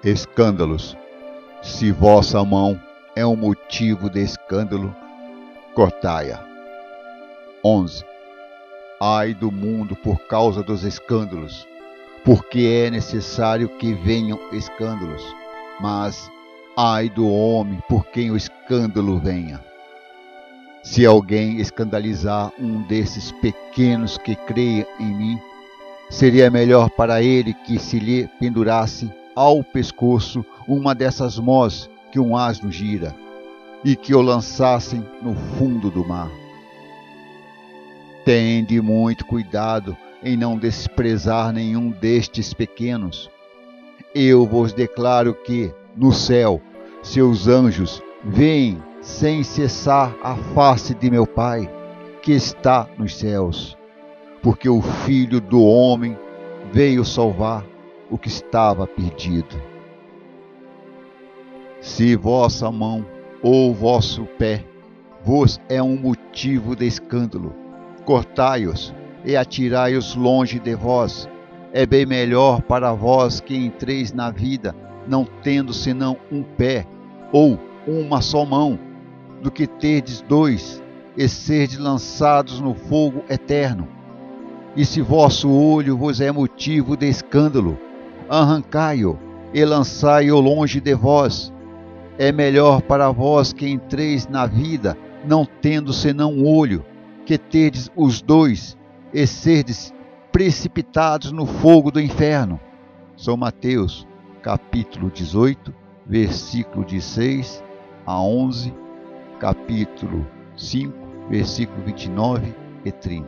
Escândalos. Se vossa mão é um motivo de escândalo, cortai-a. 11. Ai do mundo por causa dos escândalos, porque é necessário que venham escândalos, mas ai do homem por quem o escândalo venha. Se alguém escandalizar um desses pequenos que creia em mim, seria melhor para ele que se lhe pendurasse ao pescoço uma dessas mós que um asno gira, e que o lançassem no fundo do mar. Tende muito cuidado em não desprezar nenhum destes pequenos. Eu vos declaro que, no céu, seus anjos veem sem cessar a face de meu Pai, que está nos céus, porque o Filho do Homem veio salvar o que estava perdido. Se vossa mão ou vosso pé vos é um motivo de escândalo, cortai-os e atirai-os longe de vós. É bem melhor para vós que entreis na vida, não tendo senão um pé ou uma só mão, do que terdes dois e serdes lançados no fogo eterno. E se vosso olho vos é motivo de escândalo, arrancai-o e lançai-o longe de vós. É melhor para vós que entreis na vida, não tendo senão um olho, que terdes os dois e serdes precipitados no fogo do inferno. São Mateus, capítulo 18, versículo de 6 a 11, capítulo 5, versículo 29 e 30.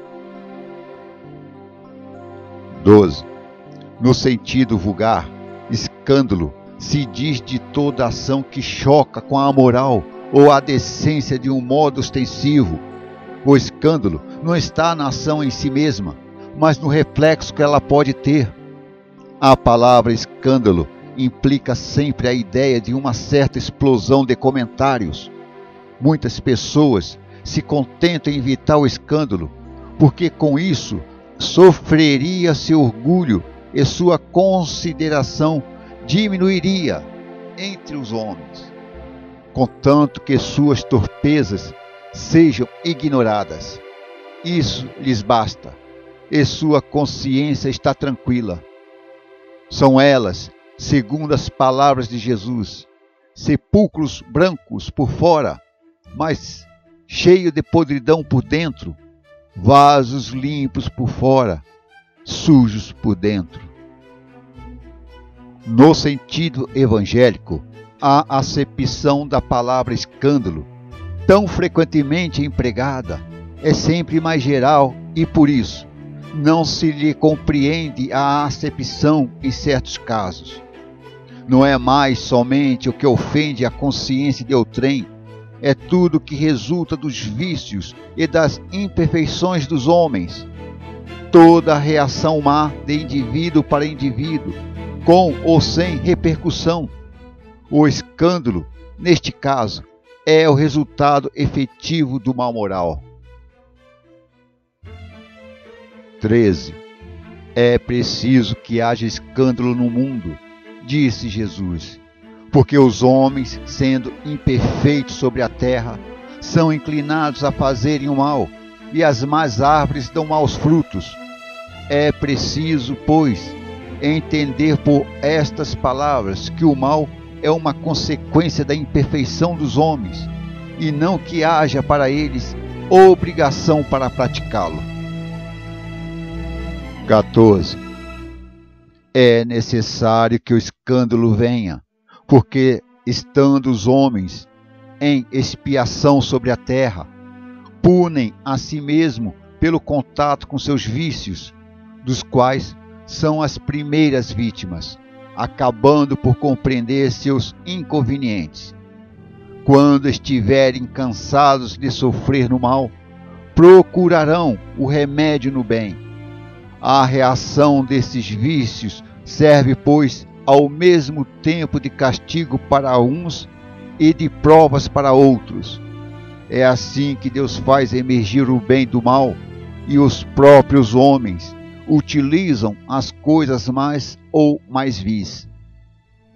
12. No sentido vulgar, escândalo se diz de toda ação que choca com a moral ou a decência de um modo ostensivo. O escândalo não está na ação em si mesma, mas no reflexo que ela pode ter. A palavra escândalo implica sempre a ideia de uma certa explosão de comentários. Muitas pessoas se contentam em evitar o escândalo, porque com isso sofreria seu orgulho e sua consideração diminuiria entre os homens, contanto que suas torpezas sejam ignoradas. Isso lhes basta, e sua consciência está tranquila. São elas, segundo as palavras de Jesus, sepulcros brancos por fora, mas cheio de podridão por dentro, vasos limpos por fora, sujos por dentro. No sentido evangélico, a acepção da palavra escândalo, tão frequentemente empregada, é sempre mais geral e, por isso, não se lhe compreende a acepção em certos casos. Não é mais somente o que ofende a consciência de outrem, é tudo que resulta dos vícios e das imperfeições dos homens. Toda reação má de indivíduo para indivíduo, com ou sem repercussão. O escândalo, neste caso, é o resultado efetivo do mal moral. 13. É preciso que haja escândalo no mundo, disse Jesus, porque os homens, sendo imperfeitos sobre a terra, são inclinados a fazerem o mal, e as más árvores dão maus frutos. É preciso, pois, entender por estas palavras que o mal é uma consequência da imperfeição dos homens, e não que haja para eles obrigação para praticá-lo. 14. É necessário que o escândalo venha, porque, estando os homens em expiação sobre a terra, punem a si mesmo pelo contato com seus vícios, dos quais são as primeiras vítimas, acabando por compreender seus inconvenientes. Quando estiverem cansados de sofrer no mal, procurarão o remédio no bem. A reação desses vícios serve, pois, ao mesmo tempo de castigo para uns e de provas para outros. É assim que Deus faz emergir o bem do mal, e os próprios homens utilizam as coisas mais ou mais vis.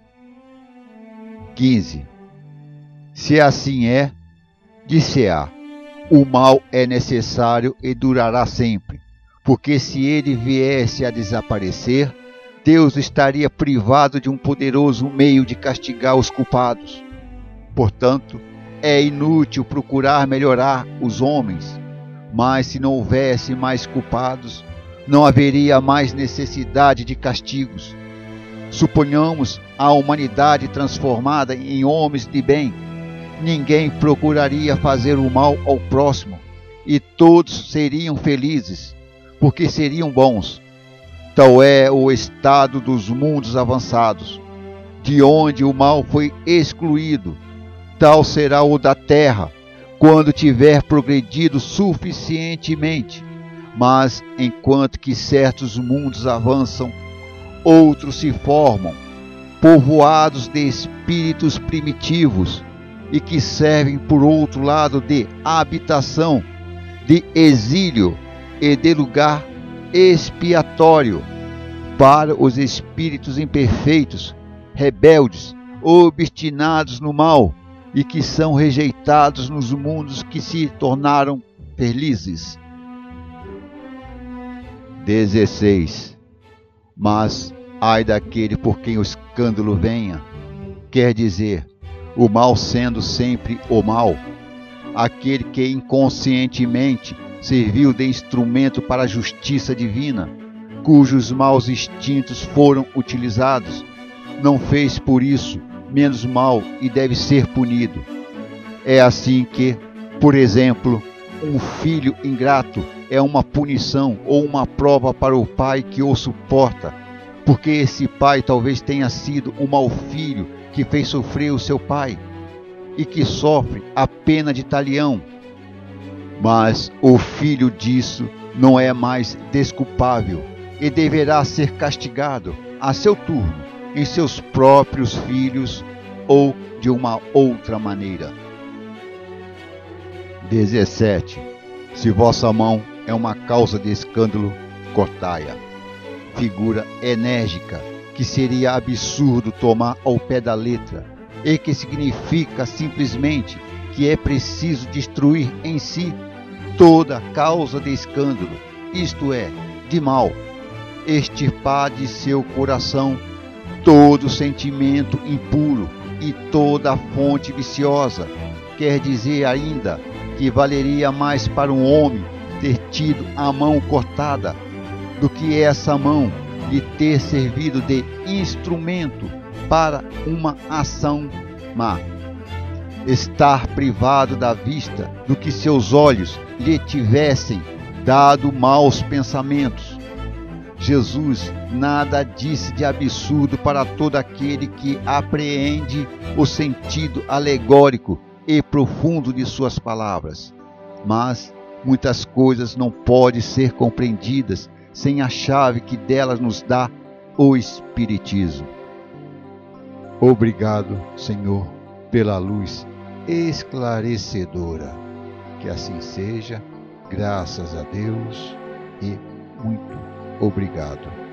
15. Se assim é, disse-á, o mal é necessário e durará sempre, porque se ele viesse a desaparecer, Deus estaria privado de um poderoso meio de castigar os culpados. Portanto, é inútil procurar melhorar os homens, mas se não houvesse mais culpados, não haveria mais necessidade de castigos. Suponhamos a humanidade transformada em homens de bem. Ninguém procuraria fazer o mal ao próximo, e todos seriam felizes, porque seriam bons. Tal é o estado dos mundos avançados, de onde o mal foi excluído. Tal será o da terra, quando tiver progredido suficientemente. Mas, enquanto que certos mundos avançam, outros se formam, povoados de espíritos primitivos, e que servem por outro lado de habitação, de exílio e de lugar expiatório para os espíritos imperfeitos, rebeldes, obstinados no mal e que são rejeitados nos mundos que se tornaram felizes. 16. Mas ai daquele por quem o escândalo venha, quer dizer, o mal sendo sempre o mal, aquele que inconscientemente serviu de instrumento para a justiça divina, cujos maus instintos foram utilizados, não fez por isso menos mal e deve ser punido. É assim que, por exemplo, um filho ingrato é uma punição ou uma prova para o pai que o suporta, porque esse pai talvez tenha sido um mau filho que fez sofrer o seu pai e que sofre a pena de talião. Mas o filho disso não é mais desculpável e deverá ser castigado a seu turno em seus próprios filhos ou de uma outra maneira. 17. Se vossa mão é uma causa de escândalo, cortai-a. Figura enérgica que seria absurdo tomar ao pé da letra e que significa simplesmente que é preciso destruir em si toda causa de escândalo, isto é, de mal, extirpar de seu coração todo sentimento impuro e toda fonte viciosa. Quer dizer ainda que valeria mais para um homem ter tido a mão cortada do que essa mão lhe ter servido de instrumento para uma ação má. Estar privado da vista do que seus olhos lhe tivessem dado maus pensamentos. Jesus nada disse de absurdo para todo aquele que apreende o sentido alegórico e profundo de suas palavras. Mas muitas coisas não podem ser compreendidas sem a chave que delas nos dá o Espiritismo. Obrigado, Senhor, pela luz esclarecedora. Que assim seja, graças a Deus e muito obrigado.